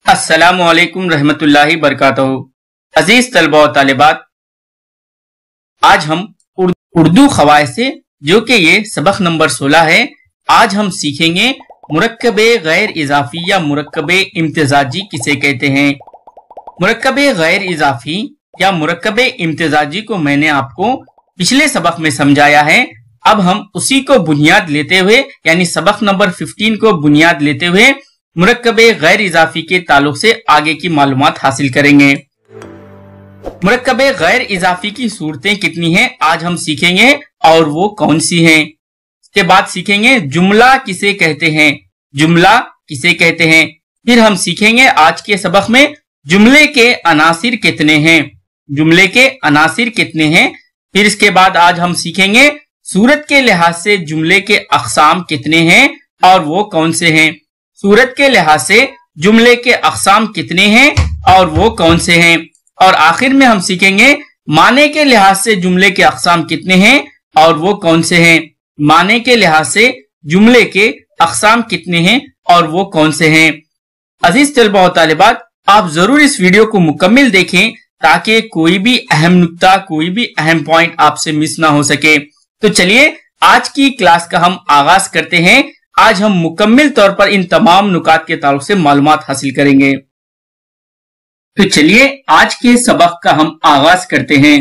अस्सलामु अलैकुम रहमतुल्लाहि बरकातहू। अजीज तलबा और तालिबात, आज हम उर्दू खवाइद से, जो कि ये सबक नंबर 16 है, आज हम सीखेंगे मुरक्कबे गैर इजाफी या मुरक्कबे इम्तिजाजी किसे कहते हैं। मुरक्कबे गैर इजाफी या मुरक्कबे इम्तिजाजी को मैंने आपको पिछले सबक में समझाया है। अब हम उसी को बुनियाद लेते हुए, यानी सबक नंबर 15 को बुनियाद लेते हुए मुरक्कबे गैर इजाफी के ताल्लुक से आगे की मालूमात हासिल करेंगे। मुरक्कबे गैर इजाफी की सूरतें कितनी हैं आज हम सीखेंगे और वो कौन सी हैं। इसके बाद सीखेंगे जुमला किसे कहते हैं, जुमला किसे कहते हैं। फिर हम सीखेंगे आज के सबक में जुमले के अनासिर कितने हैं, जुमले के अनासिर कितने हैं। फिर इसके बाद आज हम सीखेंगे सूरत के लिहाज से जुमले के अक़साम कितने हैं और वो कौन से हैं। सूरत के लिहाज से जुमले के अक़साम कितने हैं और वो कौन से हैं। और आखिर में हम सीखेंगे माने के लिहाज से जुमले के अक़साम कितने हैं और वो कौन से हैं। माने के लिहाज से जुमले के अक़साम कितने हैं और वो कौन से हैं। अजीज तलबा और तालिबात, आप जरूर इस वीडियो को मुकम्मिल देखें ताकि कोई भी अहम नुक्ता, कोई भी अहम पॉइंट आपसे मिस ना हो सके। तो चलिए आज की क्लास का हम आगाज करते हैं। आज हम मुकम्मिल तौर पर इन तमाम नुकात के ताल्लुक से मालूमात हासिल करेंगे। तो चलिए आज के सबक का हम आगाज करते हैं।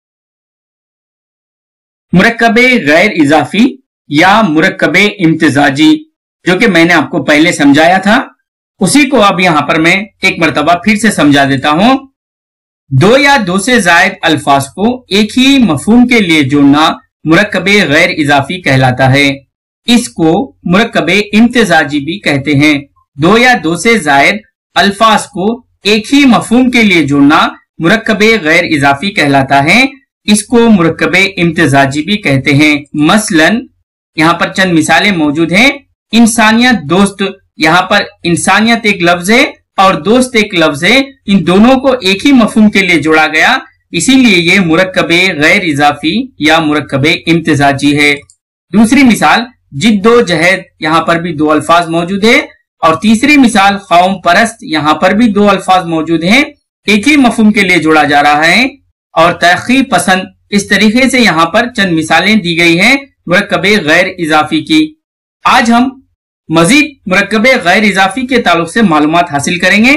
मुरक्कबे गैर इजाफी या मुरक्कबे इम्तिजाजी, जो कि मैंने आपको पहले समझाया था, उसी को अब यहां पर मैं एक मरतबा फिर से समझा देता हूं। दो या दो से जायद अल्फाज को एक ही मफहूम के लिए जोड़ना मुरक्कबे गैर इजाफी कहलाता है। इसको मुरक्कबे इम्तिजाजी भी कहते हैं। दो या दो से जायद अल्फाज को एक ही मफहूम के लिए जोड़ना मुरक्कबे गैर इजाफी कहलाता है। इसको मुरक्कबे इम्तिजाजी भी कहते हैं। मसलन यहाँ पर चंद मिसालें मौजूद हैं। इंसानियत दोस्त, यहाँ पर इंसानियत एक लफ्ज है और दोस्त एक लफ्ज है। इन दोनों को एक ही मफहूम के लिए जोड़ा गया, इसीलिए ये मुरक्कबे गैर इजाफी या मुरक्कबे इम्तिजाजी है। दूसरी मिसाल जिद्दोजहद, यहाँ पर भी दो अल्फाज मौजूद है। और तीसरी मिसाल कौम परस्त, यहाँ पर भी दो अल्फाज मौजूद हैं, एक ही मफहूम के लिए जोड़ा जा रहा है। और तरक्की पसंद, इस तरीके से यहाँ पर चंद मिसालें दी गई हैं मुरक्कबे गैर इजाफी की। आज हम मजीद मुरक्कबे गैर इजाफी के ताल्लुक से मालूमात हासिल करेंगे।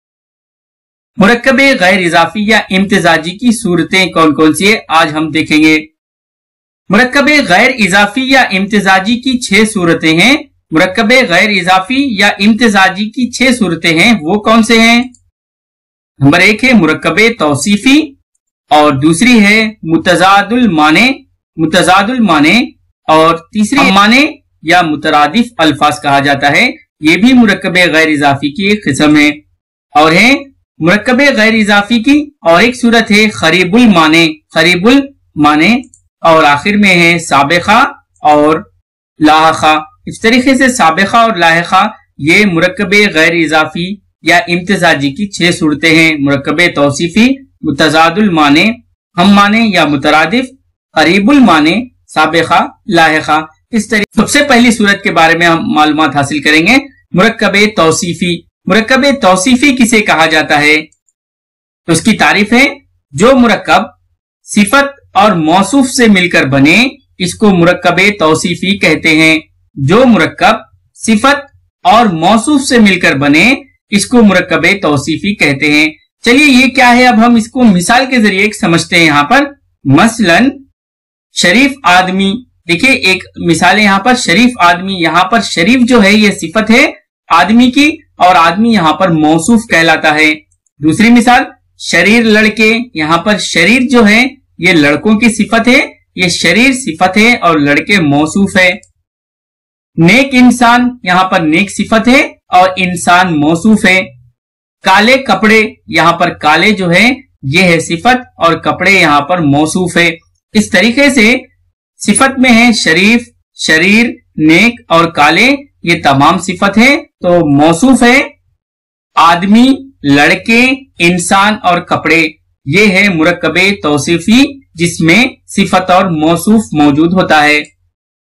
मुरक्कबे गैर इजाफी या इम्तिजाजी की सूरतें कौन कौन सी है आज हम देखेंगे। मुरक्कबे गैर इजाफी या इम्तिजाजी की 6 सूरतें हैं। मुरक्कबे गैर इजाफी या इम्तिजाजी की 6 सूरतें हैं, वो कौन से हैं। नंबर 1 है मुरक्कबे तौसीफी, और दूसरी है मुतजादुल माने, मुतजादुल माने, और तीसरी माने या मुतरादिफ अल्फाज कहा जाता है। ये भी मुरक्कबे गैर इजाफी की एक किस्म है। और है मुरक्कबे गैर इजाफी की और एक सूरत है खरीबुल माने, खरीबुल माने, और आखिर में है साबिका और लाहिका। इस तरीके से साबिका और लाहिका ये मुरक्कबे गैर इजाफी या इम्तिजाजी की 6 सूरतें हैं। मुरक्कबे तौसीफी, मुतजादुल माने, हम माने या मुतरादिफ, करीबुल माने, साबिका, लाहिका। इस तरीके सबसे पहली सूरत के बारे में हम मालूमात हासिल करेंगे। मुरक्कबे तौसीफी, मुरक्कबे तौसीफी किसे कहा जाता है, तो उसकी तारीफ है जो मुरक्कब सिफत और मौसूफ से मिलकर बने, इसको मुरक्कबे तौसीफी कहते हैं। जो मुरक्कब सिफत और मौसूफ से मिलकर बने, इसको मुरक्कबे तौसीफी कहते हैं। चलिए ये क्या है, अब हम इसको मिसाल के जरिए समझते हैं। यहाँ पर मसलन शरीफ आदमी, देखिए एक मिसाल है यहाँ पर शरीफ आदमी। यहाँ पर शरीफ जो है ये सिफत है आदमी की और आदमी यहाँ पर मौसूफ कहलाता है। दूसरी मिसाल शरीर लड़के, यहाँ पर शरीर जो है ये लड़कों की सिफत है, ये शरीर सिफत है और लड़के मौसूफ है। नेक इंसान, यहाँ पर नेक सिफत है और इंसान मौसूफ है। काले कपड़े, यहाँ पर काले जो है ये है सिफत और कपड़े यहाँ पर मौसूफ है। इस तरीके से सिफत में है शरीफ, शरीर, नेक और काले, ये तमाम सिफत है। तो मौसूफ है आदमी, लड़के, इंसान और कपड़े, ये है मुरक्कबे तौसीफी जिसमें सिफत और मौसूफ मौजूद होता है।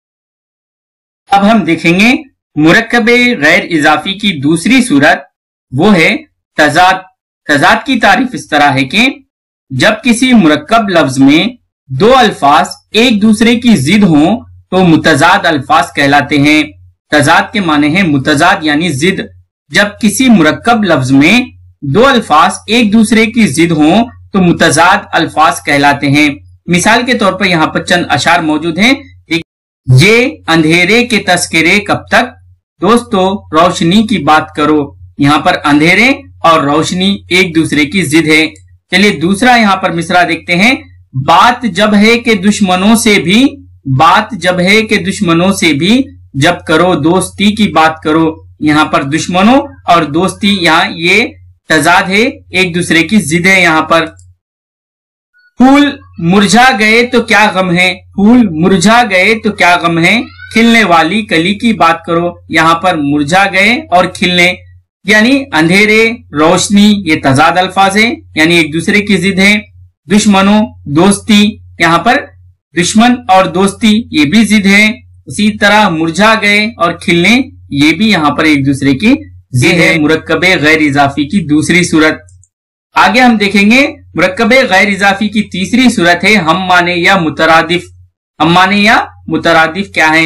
अब हम देखेंगे मुरक्कबे गैर इजाफी की दूसरी सूरत वो है तजाद। तजाद की तारीफ इस तरह है कि जब किसी मुरक्कब लफ्ज में दो अल्फाज एक दूसरे की जिद हों तो मुतजाद अल्फाज कहलाते हैं। तजाद के माने हैं मुतजाद यानी जिद। जब किसी मुरक्कब लफ्ज में दो अल्फाज एक दूसरे की जिद हों तो मुतजाद अल्फाज कहलाते हैं। मिसाल के तौर पर यहाँ पर चंद अशार मौजूद हैं। ये अंधेरे के तस्करे कब तक, दोस्तों रोशनी की बात करो। यहाँ पर अंधेरे और रोशनी एक दूसरे की जिद है। चलिए दूसरा यहाँ पर मिसरा देखते हैं। बात जब है कि दुश्मनों से भी, बात जब है कि दुश्मनों से भी जब करो दोस्ती की बात करो। यहाँ पर दुश्मनों और दोस्ती, यहाँ ये तजाद है, एक दूसरे की जिद है। यहाँ पर फूल मुरझा गए तो क्या गम है, फूल मुरझा गए तो क्या गम है, खिलने वाली कली की बात करो। यहाँ पर मुरझा गए और खिलने यानी अंधेरे रोशनी, ये तजाद अल्फाज है यानी एक दूसरे की जिद है। दुश्मनों दोस्ती, यहाँ पर दुश्मन और दोस्ती ये भी जिद है। इसी तरह मुरझा गए और खिलने ये भी यहाँ पर एक दूसरे की जिद है। मुरक्कबे गैर इजाफी की दूसरी सूरत। आगे हम देखेंगे मुरक्कबे गैर इजाफी की तीसरी सूरत है हम माने या मुतरादिफ। हम माने या मुतरादिफ क्या है?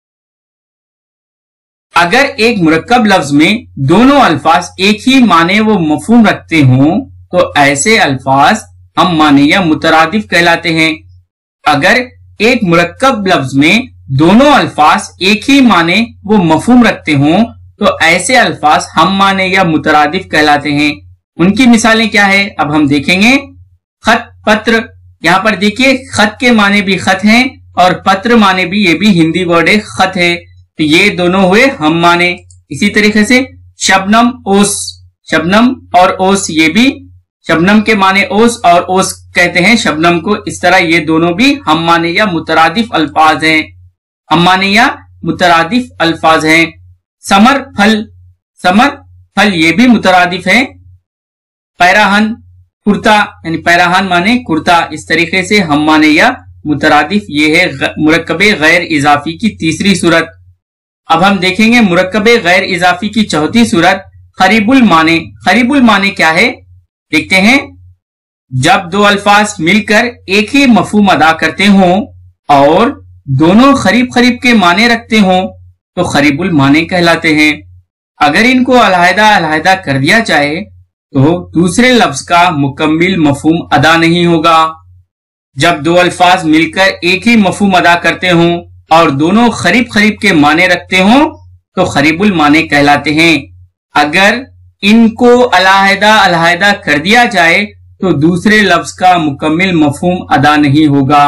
अगर एक मुरक्कब लफ्ज में दोनों अल्फाज एक ही माने व मफहूम रखते हों तो ऐसे अल्फाज हम माने या मुतरादिफ कहलाते हैं। अगर एक मुरक्कब लफ्ज में दोनों अल्फाज एक ही माने वो मफहूम रखते हों तो ऐसे अल्फाज हम माने या मुतरादिफ कहलाते हैं। उनकी मिसालें क्या है अब हम देखेंगे। खत पत्र, यहाँ पर देखिए खत के माने भी खत हैं और पत्र माने भी, ये भी हिंदी वर्ड है खत है, तो ये दोनों हुए हम माने। इसी तरीके से शबनम ओस, शबनम और ओस, ये भी शबनम के माने ओस और ओस कहते हैं शबनम को। इस तरह ये दोनों भी हम माने या मुतरादिफ अल्फाज हैं, हम माने या मुतरादिफ अल्फाज हैं। समर फल, समर फल ये भी मुतरादिफ है। पैराहन कुर्ता यानी पैराहन माने कुर्ता, इस तरीके से हम माने या मुतरादिफ। ये है मुरक्कबे गैर इजाफी की तीसरी सूरत। अब हम देखेंगे मुरक्कबे गैर इजाफी की चौथी सूरत करीबुल माने। करीबुल माने क्या है देखते हैं। जब दो अल्फाज मिलकर एक ही मफहूम अदा करते हों और दोनों करीब करीब के माने रखते हों तो करीबुल माने कहलाते हैं। अगर इनको अलहदा अलहदा कर दिया जाए तो दूसरे लफ्ज का मुकम्मिल मफहूम अदा नहीं होगा। जब दो अल्फाज मिलकर एक ही मफहूम अदा करते हों और दोनों करीब करीब के माने रखते हों तो करीबुल माने कहलाते हैं। अगर इनको अलहदा अलहदा कर दिया जाए तो दूसरे लफ्ज का मुकम्मिल मफहूम अदा नहीं होगा।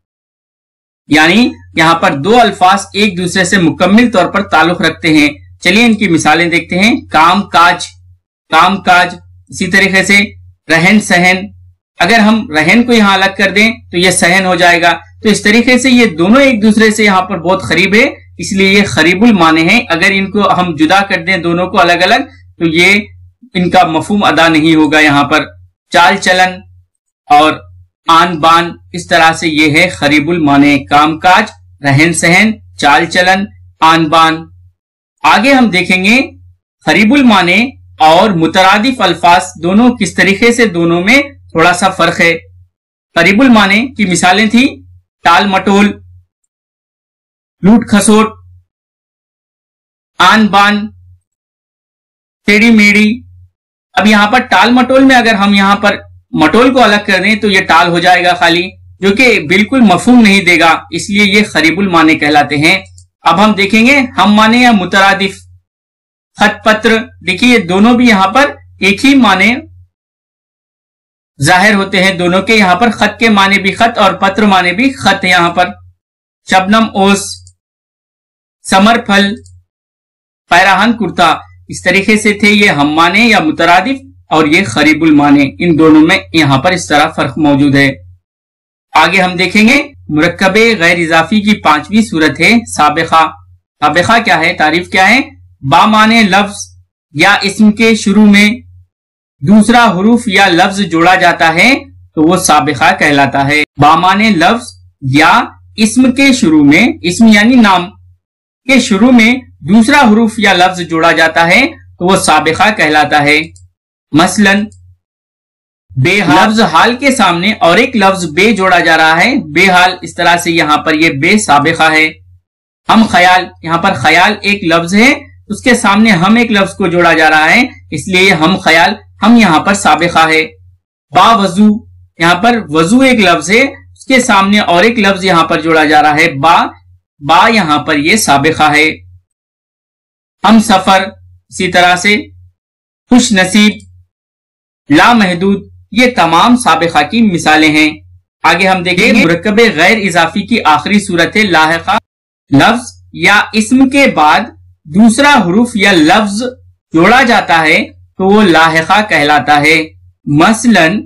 यानी यहाँ पर दो अल्फाज एक दूसरे से मुकम्मिल तौर पर ताल्लुक रखते हैं। चलिए इनकी मिसालें देखते हैं। काम काज, काम काज। इसी तरीके से रहन सहन, अगर हम रहन को यहाँ अलग कर दें तो ये सहन हो जाएगा। तो इस तरीके से ये दोनों एक दूसरे से यहाँ पर बहुत करीब है, इसलिए ये करीबुल माने हैं। अगर इनको हम जुदा कर दें दोनों को अलग अलग तो ये इनका मफहूम अदा नहीं होगा। यहाँ पर चाल चलन और आन बान, इस तरह से ये है करीबुल माने। काम काज, रहन सहन, चाल चलन, आन बान। आगे हम देखेंगे करीबुल माने और मुतरादिफ अल्फाज दोनों किस तरीके से दोनों में थोड़ा सा फर्क है। करीबुल माने की मिसालें थी टाल मटोल, लूट खसोट, आन बान, टेढ़ी मेढ़ी। अब यहाँ पर टाल मटोल में अगर हम यहाँ पर मटोल को अलग कर दें तो ये टाल हो जाएगा खाली, जो कि बिल्कुल मफहूम नहीं देगा, इसलिए ये करीबुल माने कहलाते हैं। अब हम देखेंगे हम माने या मुतरादिफ। खत पत्र, देखिए ये दोनों भी यहाँ पर एक ही माने जाहिर होते हैं दोनों के। यहाँ पर खत के माने भी खत और पत्र माने भी खत है। यहाँ पर शबनम ओस, समर फल, पैराहन कुर्ता, इस तरीके से थे ये हम माने या मुतरादिफ और ये करीबुल माने। इन दोनों में यहाँ पर इस तरह फर्क मौजूद है। आगे हम देखेंगे मुरक्कबे गैर इजाफी की पांचवी सूरत है साबिका। साबिका क्या है, तारीफ क्या है। बामाने लफ्ज या इस्म के शुरू में दूसरा हुरूफ या लफ्ज जोड़ा जाता है तो वो साबिका कहलाता है। बामाने लफ्ज या इस्म के शुरू में, इस्म यानी नाम के शुरू में दूसरा हुरूफ या लफ्ज जोड़ा जाता है تو وہ سابقہ کہلاتا ہے۔ مثلاً بے لفظ حال کے سامنے اور ایک لفظ بے جوڑا جا رہا ہے، بے حال، اس طرح سے یہاں پر یہ بے سابقہ ہے۔ ہم خیال، یہاں پر خیال ایک لفظ ہے، اس کے سامنے ہم ایک لفظ کو جوڑا جا رہا ہے، اس لیے یہ ہم خیال، ہم یہاں پر سابقہ ہے۔ با وضو، یہاں پر وضو ایک لفظ ہے، اس کے سامنے اور ایک لفظ یہاں پر جوڑا جا رہا ہے، با یہاں پر یہ سابقہ ہے۔ ہم سفر، اسی طرح سے خوش نصیب، لامحدود، یہ تمام سابقہ کی مثالیں ہیں۔ آگے ہم دیکھیں گے مرکب غیر اضافی کی آخری صورت ہے لاحقہ۔ لفظ یا اسم کے بعد دوسرا حروف یا لفظ جوڑا جاتا ہے تو وہ لاحقہ کہلاتا ہے۔ مثلاً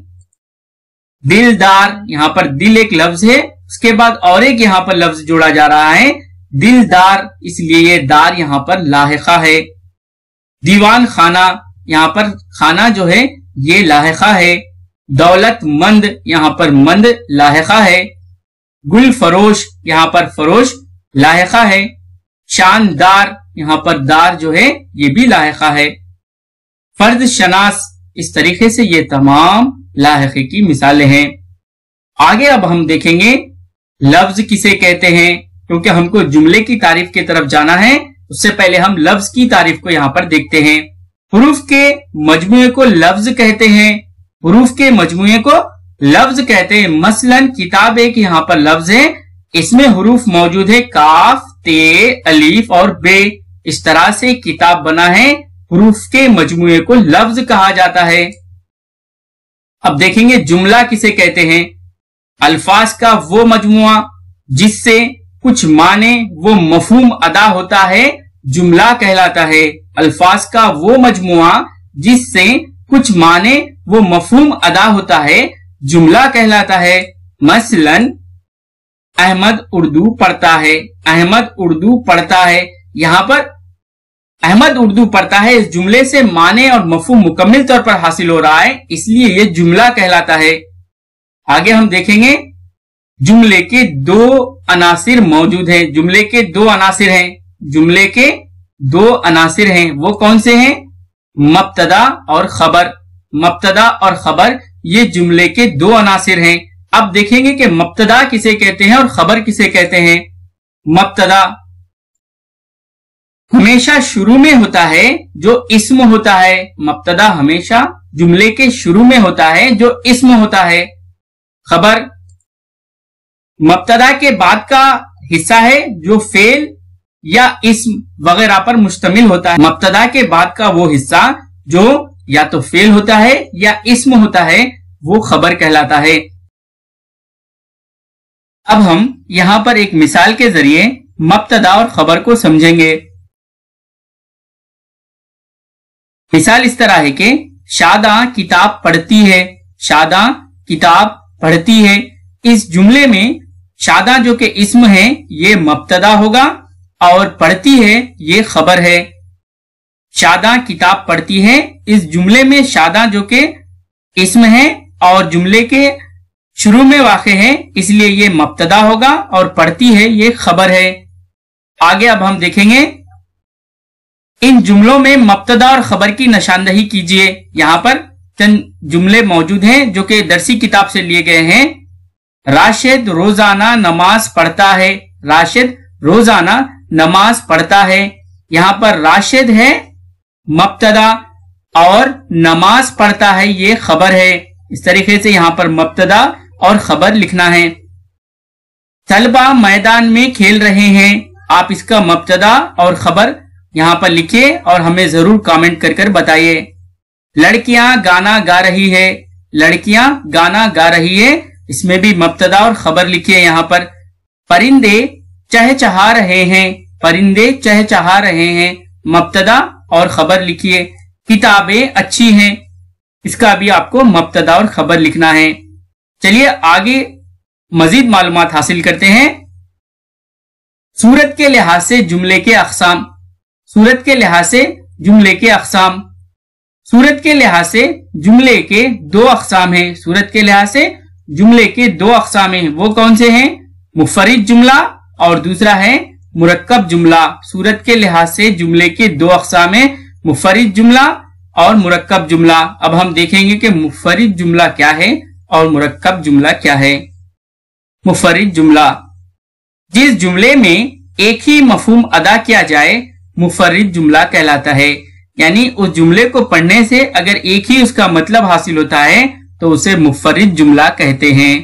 دلدار، یہاں پر دل ایک لفظ ہے، اس کے بعد اور ایک یہاں پر لفظ جوڑا جا رہا ہے دلدار، اس لیے یہ دار یہاں پر لاحقہ ہے۔ دیوان خانہ، یہاں پر خانہ جو ہے یہ لاحقہ ہے۔ دولت مند، یہاں پر مند لاحقہ ہے۔ گل فروش، یہاں پر فروش لاحقہ ہے۔ شاندار، یہاں پر دار جو ہے یہ بھی لاحقہ ہے۔ فرد شناس، اس طریقے سے یہ تمام لاحقے کی مثالیں ہیں۔ آگے اب ہم دیکھیں گے لفظ کسے کہتے ہیں، کیونکہ ہم کو جملے کی تعریف کی طرف جانا ہے، اس سے پہلے ہم لفظ کی تعریف کو یہاں پر دیکھتے ہیں۔ حروف کے مجموعے کو لفظ کہتے ہیں، حروف کے مجموعے کو لفظ کہتے ہیں۔ مثلاً کتاب ایک یہاں پر لفظ ہے، اس میں حروف موجود ہے کاف، تے، الف اور بے، اس طرح سے کتاب بنا ہے، حروف کے مجموعے کو لفظ کہا جاتا ہے۔ اب دیکھیں گے جملہ کسے کہتے ہیں۔ الفاظ کا وہ مجموعہ جس سے کچھ معنی و مفہوم ادا ہوتا ہے جملہ کہلاتا ہے۔ الفاظ کا وہ مجموعہ جس سے کچھ معنی و مفہوم ادا ہوتا ہے جملہ کہلاتا ہے۔ مثلاً احمد اردو پڑھتا ہے، احمد اردو پڑھتا ہے، یہاں پر احمد اردو پڑھتا ہے، اس جملے سے معنی اور مفہوم مکمل طور پر حاصل ہو رہا ہے، اس لیے یہ جملہ کہلاتا ہے۔ آگے ہم دیکھیں گے جملے کے دو عناصر موجود ہیں، جملے کے دو عناصر ہیں، جملے کے دو عناصر ہیں، وہ کون سے ہیں؟ مبتدا اور خبر۔ مبتدا اور خبر یہ جملے کے دو عناصر ہیں۔ اب دیکھیں گے کہ مبتدا کسے کہتے ہیں اور خبر کسے کہتے ہیں۔ مبتدا ہمیشہ شروع میں ہوتا ہے جو اسم ہوتا ہے، مبتدا ہمیشہ جملے کے شروع میں ہوتا ہے جو اسم ہوتا ہے۔ خبر مبتدا کے بعد کا حصہ ہے جو فعل یا اسم وغیرہ پر مشتمل ہوتا ہے۔ مبتدا کے بعد کا وہ حصہ جو یا تو فعل ہوتا ہے یا اسم ہوتا ہے وہ خبر کہلاتا ہے۔ اب ہم یہاں پر ایک مثال کے ذریعے مبتدا اور خبر کو سمجھیں گے۔ مثال اس طرح ہے کہ شاداں کتاب پڑھتی ہے، شاداں کتاب پڑھتی ہے۔ اس جملے میں شاداں جو کہ اسم ہے یہ مبتدا ہوگا اور پڑھتی ہے یہ خبر ہے۔ شاداں کتاب پڑھتی ہے، اس جملے میں شاداں جو کہ اسم ہے اور جملے کے شروع میں واقع ہے اس لیے یہ مبتدا ہوگا اور پڑھتی ہے یہ خبر ہے۔ آگے اب ہم دیکھیں گے ان جملوں میں مبتدا اور خبر کی نشاندہی کیجئے۔ یہاں پر چند جملے موجود ہیں جو کہ درسی کتاب سے لیے گئے ہیں۔ راشد روزانہ نماز پڑھتا ہے، راشد روزانہ نماز پڑھتا ہے، یہاں پر راشد ہے مبتدا اور نماز پڑھتا ہے یہ خبر ہے۔ اس طریقے سے یہاں پر مبتدا اور خبر لکھنا ہے۔ طلبہ میدان میں کھیل رہے ہیں، آپ اس کا مبتدا اور خبر یہاں پر لکھیے اور ہمیں ضرور کامنٹ کر کر بتائیے۔ لڑکیاں گانا گا رہی ہے، لڑکیاں گانا گا رہی ہے، اس میں بھی مبتدا اور خبر لکھیے یہاں پر۔ پرندے چہچہا رہے ہیں، پرندے چہچہا رہے ہیں، مبتدا اور خبر لکھیے۔ کتابیں اچھی ہیں، اس کا بھی آپ کو مبتدا اور خبر لکھنا ہے۔ چلیے آگے مزید معلومات حاصل کرتے ہیں۔ صورت کے لحاظ سے جملے کے اقسام، صورت کے لحاظ سے جملے کے اقسام، صورت کے لحاظ سے جملے کے دو اقسام ہیں، صورت کے لحاظ سے جملے کے دو اقسام ہیں، وہ کون سے ہیں؟ منفرد جملہ اور دوسرا ہے مرکب جملہ۔ صورت کے لحاظ سے جملے کے دو اقسام ہیں، मुफर्रिद जुमला और मुरक्कब जुमला। अब हम देखेंगे कि मुफर्रिद जुमला क्या है और मुरक्कब जुमला क्या है। मुफर्रिद जुमला, जिस जुमले में एक ही मफहूम अदा किया जाए मुफर्रिद जुमला कहलाता है। यानी उस जुमले को पढ़ने से अगर एक ही उसका मतलब हासिल होता है तो उसे मुफर्रिद जुमला कहते हैं।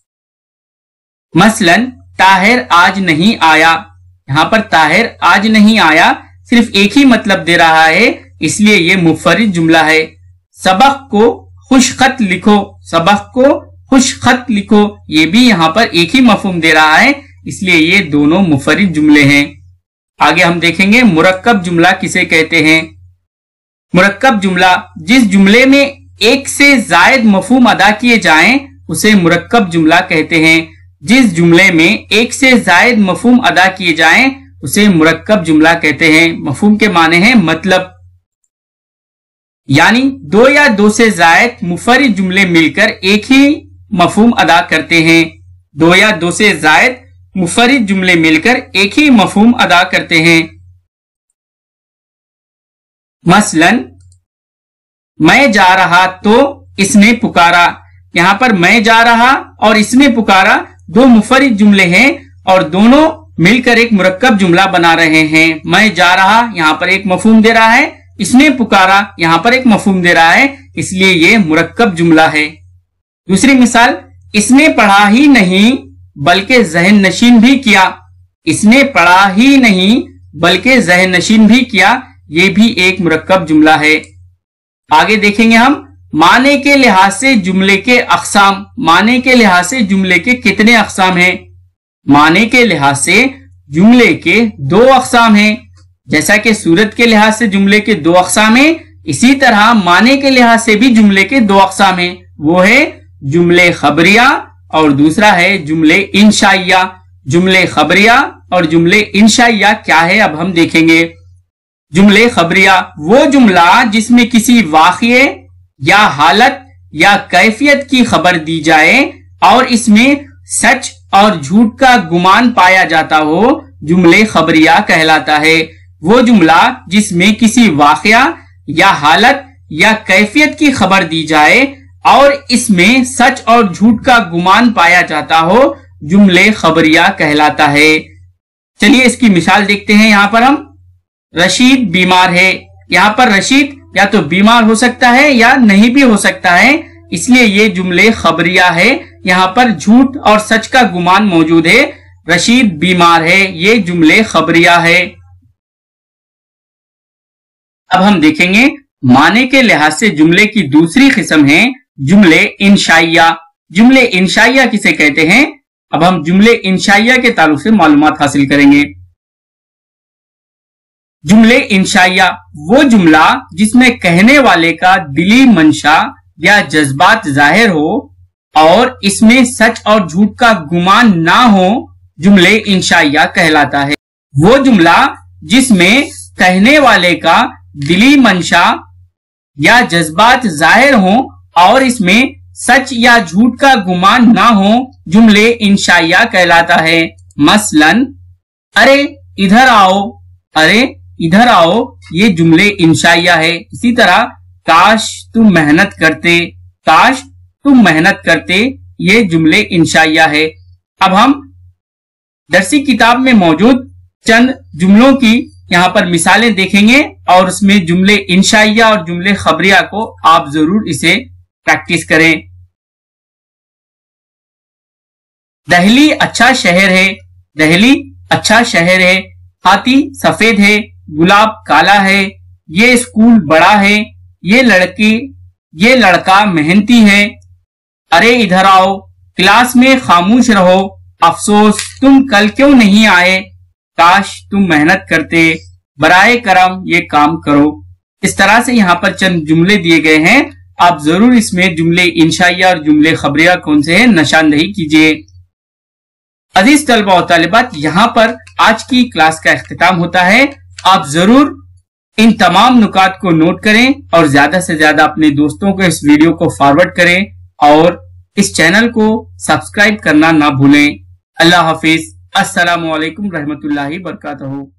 मसलन ताहिर आज नहीं आया, यहाँ पर ताहिर आज नहीं आया सिर्फ एक ही मतलब दे रहा है, इसलिए ये मुफर्रिद जुमला है। सबक को खुशखत लिखो, सबक को खुशखत लिखो, ये भी यहाँ पर एक ही मफहूम दे रहा है, इसलिए ये दोनों मुफर्रिद जुमले हैं। आगे हम देखेंगे मुरक्कब जुमला किसे कहते हैं। मुरक्कब जुमला, जिस जुमले में एक से जायद मफहूम अदा किए जाएं उसे मुरक्कब जुमला कहते हैं। जिस जुमले में एक से जायद मफहूम अदा किए जाएं उसे मुरक्कब जुमला कहते हैं। मफहूम के माने हैं मतलब, यानी दो या दो से जायद मुफर्रिद जुमले मिलकर एक ही मफहूम अदा करते हैं। दो या दो से जायद मुफर्रिद जुमले मिलकर एक ही मफहूम अदा करते हैं। मसलन मैं जा रहा तो इसने पुकारा, यहाँ पर मैं जा रहा और इसने पुकारा दो मुफर्रिद जुमले हैं और दोनों मिलकर एक मुरक्कब जुमला बना रहे हैं। मैं जा रहा यहाँ पर एक मफहूम दे रहा है, इसने पुकारा यहाँ पर एक मफहूम दे रहा है, इसलिए ये मुरक्कब जुमला है। दूसरी मिसाल, इसने पढ़ा ही नहीं बल्कि ज़हन नशीन भी किया। इसने पढ़ा ही नहीं बल्कि ज़हन नशीन भी किया, ये भी एक मुरक्कब जुमला है। आगे देखेंगे हम माने के लिहाज से जुमले के अक़साम। माने के लिहाज से जुमले के कितने अक़साम हैं? माने के लिहाज से जुमले के दो अक़साम हैं। जैसा कि सूरत के लिहाज से जुमले के दो अक़साम हैं, इसी तरह माने के लिहाज से भी जुमले के दो अक़साम हैं। वो है जुमले खबरिया और दूसरा है जुमले इंशाइया। जुमले खबरिया और जुमले इंशाइया क्या है अब हम देखेंगे। जुमले खबरिया वो जुमला जिसमें किसी वाक़ये या हालत या कैफियत की खबर दी जाए और इसमें सच और झूठ का गुमान पाया जाता हो, जुमले खबरिया कहलाता है। वो जुमला जिसमें किसी वाक़या या हालत या कैफियत की खबर दी जाए और इसमें सच और झूठ का गुमान पाया जाता हो, जुमले खबरिया कहलाता है। चलिए इसकी मिसाल देखते हैं। यहाँ पर हम रशीद बीमार है, यहाँ पर रशीद या तो बीमार हो सकता है या नहीं भी हो सकता है, इसलिए ये जुमले खबरिया है। यहाँ पर झूठ और सच का गुमान मौजूद है। रशीद बीमार है, ये जुमले खबरिया है। अब हम देखेंगे माने के लिहाज से जुमले की दूसरी किस्म है जुमले इंशाइया। जुमले इंशाइया किसे कहते हैं? अब हम जुमले इंशाइया के ताल्लुक से मालूमात हासिल करेंगे। जुमले इंशाइया वो जुमला जिसमें कहने वाले का दिली मंशा या जज्बात जाहिर हो और इसमें सच और झूठ का गुमान ना हो, जुमले इंशाइया कहलाता है। वो जुमला जिसमें कहने वाले का दिली मंशा या जज्बात जाहिर हो और इसमें सच या झूठ का गुमान ना हो, जुमले इंशाइया कहलाता है। मसलन अरे इधर आओ, अरे इधर आओ, ये जुमले इंशाइया है। इसी तरह काश तुम मेहनत करते, काश तुम मेहनत करते, ये जुमले इंशाइया है। अब हम दरसी किताब में मौजूद चंद जुमलों की यहाँ पर मिसालें देखेंगे और उसमें जुमले इंशाइया और जुमले खबरिया को आप जरूर इसे प्रैक्टिस करें। दहली अच्छा शहर है, दहली अच्छा शहर है। हाथी सफेद है, गुलाब काला है। ये स्कूल बड़ा है, ये लड़का मेहनती है। अरे इधर आओ, क्लास में खामोश रहो। अफसोस तुम कल क्यों नहीं आए। काश तुम मेहनत करते, बराए करम ये काम करो। इस तरह से यहाँ पर चंद जुमले दिए गए हैं। आप जरूर इसमें जुमले इंशाइया और जुमले खबरिया कौन से हैं निशानदही कीजिए। अजीज तलबा और तालिबात, यहाँ पर आज की क्लास का इख्तिताम होता है। आप जरूर इन तमाम नुकात को नोट करें और ज्यादा से ज्यादा अपने दोस्तों को इस वीडियो को फॉरवर्ड करें और इस चैनल को सब्सक्राइब करना ना भूलें। अल्लाह हाफिज। अस्सलामु अलैकुम रहमतुल्लाहि बरकातहू।